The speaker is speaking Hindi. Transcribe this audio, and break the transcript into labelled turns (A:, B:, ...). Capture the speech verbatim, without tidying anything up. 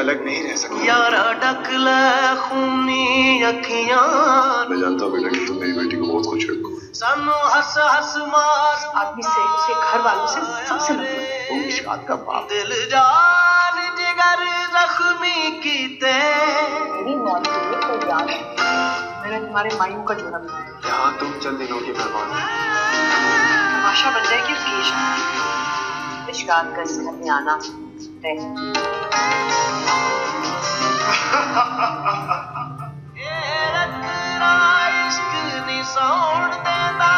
A: अलग नहीं रह सकता।
B: यार डकले खूनी अखियां।
A: मैं जानता हूँ बेटा कि तुम मेरी बेटी को बहुत खुश रखो।
B: सानू हंस हंस मार आदमी से, उसके घर वालों से, सबसे नफरत।
A: वो इश्कात का बाप।
B: दिल जान जिगर जख्मी कीते।
C: मेरी मौत के लिए कोई याद है। मैंने तुम्हारे मायूं का जोड़ा बनाया।
A: यहाँ तुम चंद दिनों की मेहमान हो।
C: तमाशा बन जाए कि उसकी इश्कात का इस घर में आना तय।
B: इश्क नी सौण देंदा